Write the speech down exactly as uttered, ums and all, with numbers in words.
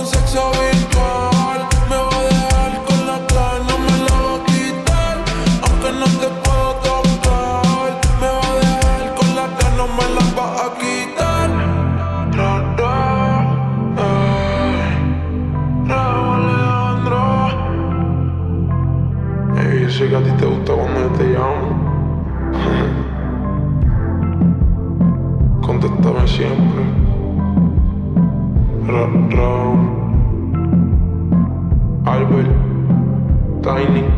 sexo virtual. Me va a dejar con la cara, no me la va a quitar. Aunque no te puedo tocar, me va a dejar con la cara, no me la va a quitar. Ra, ra, ey, Rauw Alejandro. Ey, yo sé que a ti te gusta cuando yo te llamo. Contéstame siempre. Rauw Albert Tiny.